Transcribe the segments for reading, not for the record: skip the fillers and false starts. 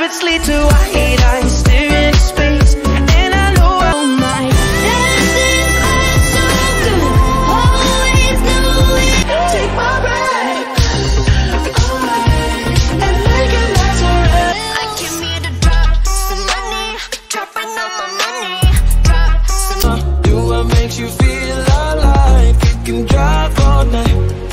nights lead to white eyes staring into space, and I know all night. Dancing close so good, always knew it. Take my breath away and make it last forever. I came here to drop some money, dropping all my money, drop some. Do what makes you feel alive. You can drive all night.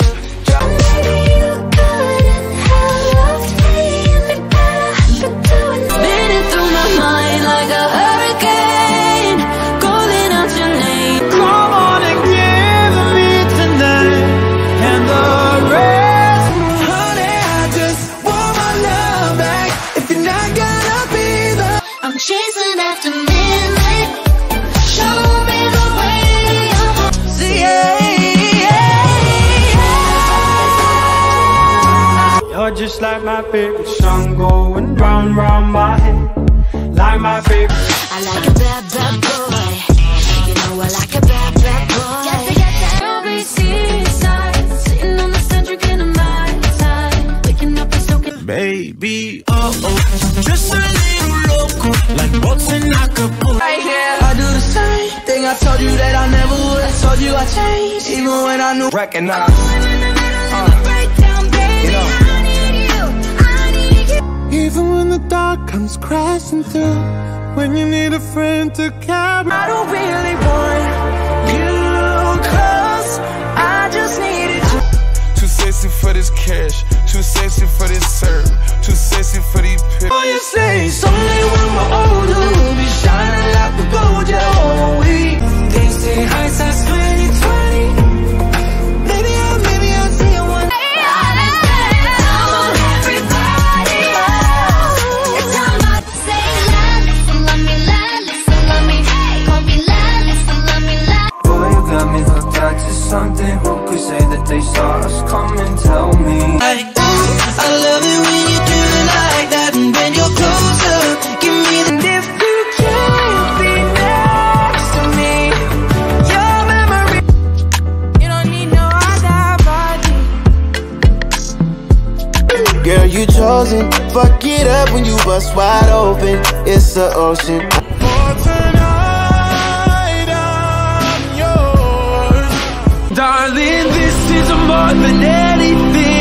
Chasing after midnight, show me the way. You're just like my favorite song going round, round my head. Like my favorite. I like a bad, bad boy. You know I like a bad, bad boy. Get that strawberry seaside, sitting on the centric in my time, waking up and soaking. Baby, just a little loco, like boats in Acapulco. Right here, I do the same thing I told you that I never would. I told you I changed, even when I knew. Recognize. Even when the dark comes crashing through, when you need a friend to carry. I don't really want you close, I just needed you. Too sexy for this cash, too sexy for this serve, too sexy for these pics. Oh, you say someday when we're older, we'll be shining like the gold, yeah, oh, we. They say hindsight's 20/20. Maybe I'll see you one day. Something who could say that they saw us come and tell me I love it when you do it like that, and when you're closer, give me the. If you can't be next to me, your memory. You don't need no other body. Girl, you chosen. Fuck it up when you bust wide open. It's the ocean. Darling, this is more than anything.